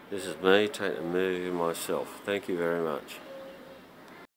This is me taking a movie of myself. Thank you very much.